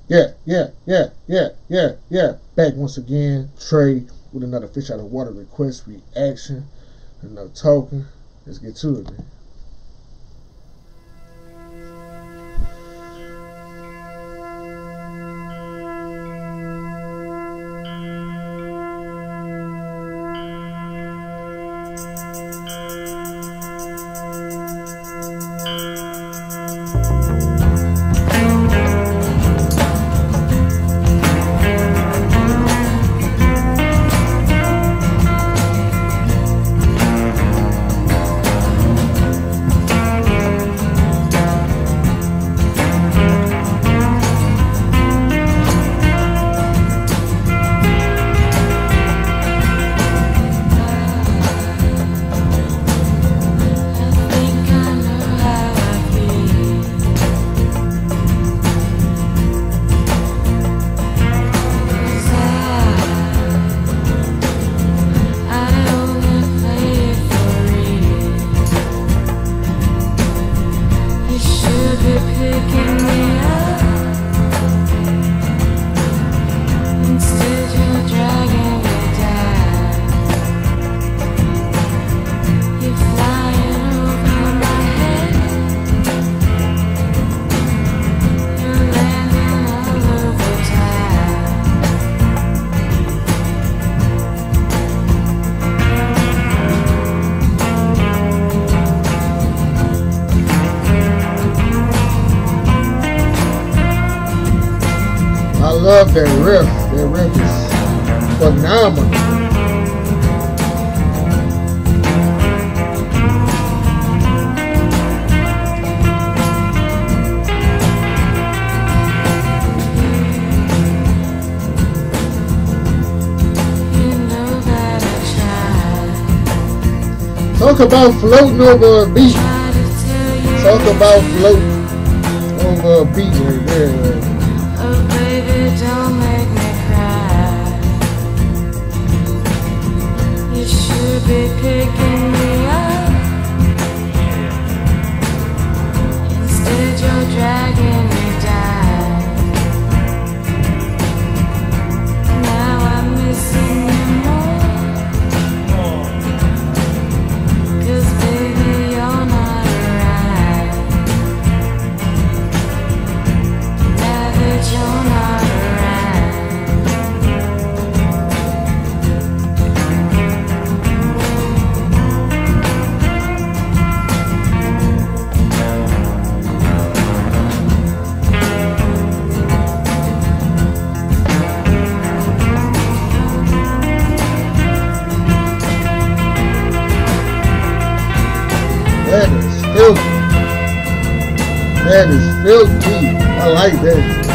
Yeah. Back once again, Trey with another fish out of water request reaction. Enough talking. Let's get to it, man. I love that riff. That riff is phenomenal. Talk about floating over a beat. Talk about floating over a beat right there. Oh baby, don't make me cry. You should be picking me up. Instead you're dragging me down. Now I'm missing you more. 'Cause baby, you're not around. Now that you're not That is filthy. That is filthy. I like that.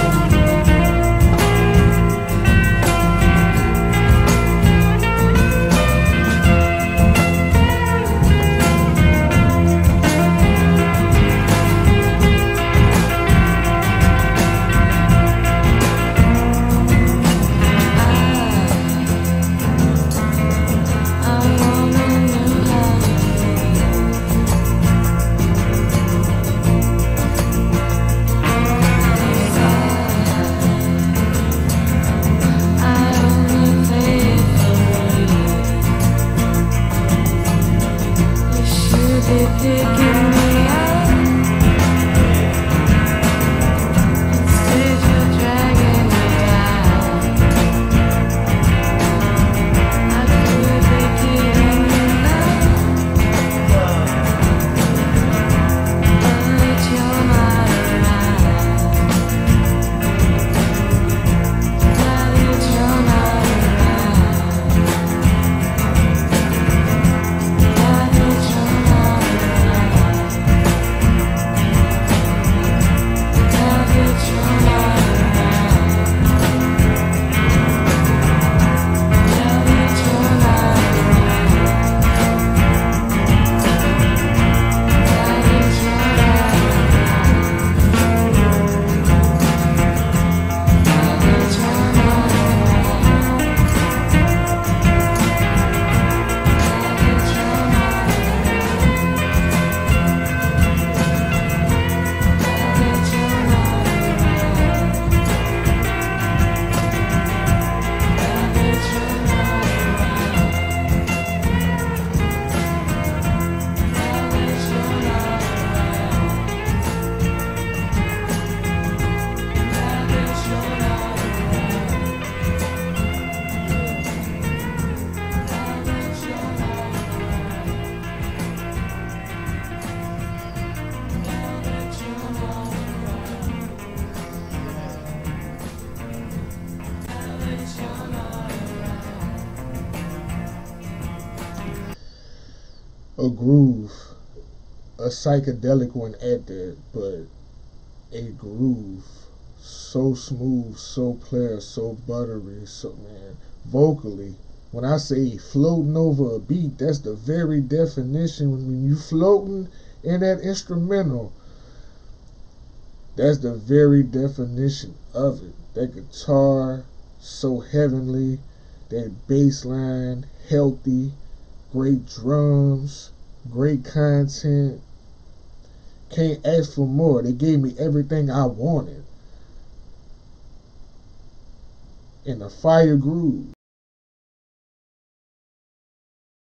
a groove, a psychedelic one at that, but a groove. So smooth, so clear, so buttery, so man, vocally. When I say floating over a beat, that's the very definition. When you floating in that instrumental, that's the very definition of it. That guitar, so heavenly. That bass line, healthy. Great drums, great content. Can't ask for more. They gave me everything I wanted in a fire groove.